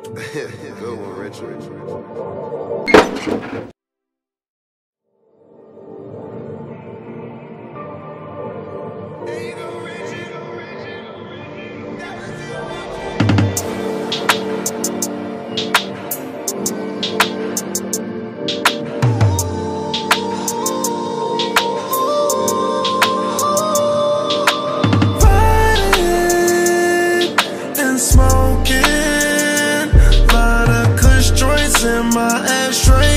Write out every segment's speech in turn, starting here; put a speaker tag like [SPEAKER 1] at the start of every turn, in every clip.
[SPEAKER 1] Good one, Richard.
[SPEAKER 2] In my ashtray,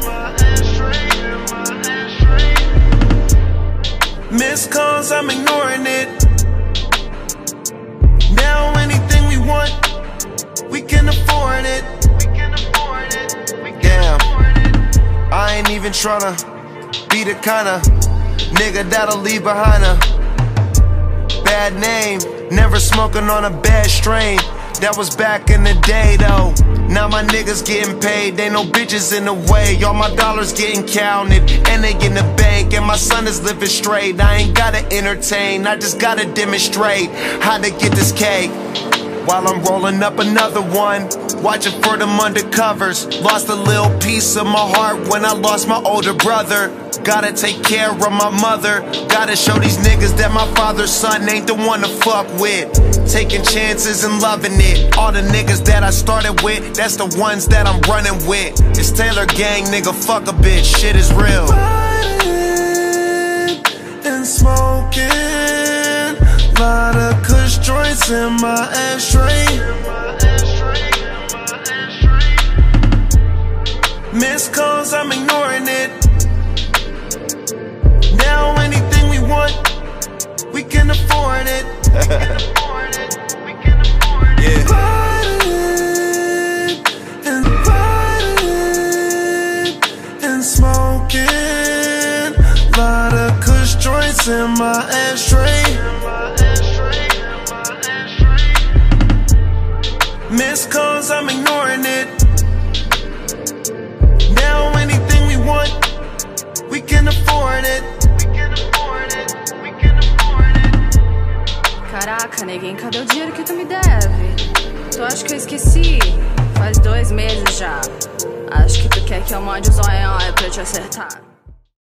[SPEAKER 2] missed calls, I'm ignoring it. Now anything we want, we can afford it. Damn, I ain't even tryna be the kinda nigga that'll leave behind a bad name. Never smoking on a bad strain. That was back in the day though. Now my niggas getting paid, ain't no bitches in the way. All my dollars getting counted, and they in the bank. And my son is living straight. I ain't gotta entertain, I just gotta demonstrate how to get this cake. While I'm rolling up another one, watching for them undercovers. Lost a little piece of my heart when I lost my older brother. Gotta take care of my mother. Gotta show these niggas that my father's son ain't the one to fuck with. Taking chances and loving it. All the niggas that I started with, that's the ones that I'm running with. It's Taylor gang, nigga, fuck a bitch, shit is real.
[SPEAKER 3] Riding and smoking, lot of kush joints in my ashtray. Missed calls, I'm ignoring it. Now anything we want, we can afford it.
[SPEAKER 2] Yeah.
[SPEAKER 3] Riding and smoking, lot of kush joints in my ashtray. Missed calls, I'm ignoring it. Now anything we want, we can afford it.
[SPEAKER 4] Caraca, neguinho, cadê o dinheiro que tu me deve? Tu acha que eu esqueci? Faz 2 meses já. Acho que tu quer que eu mande o zoião aí pra eu te acertar.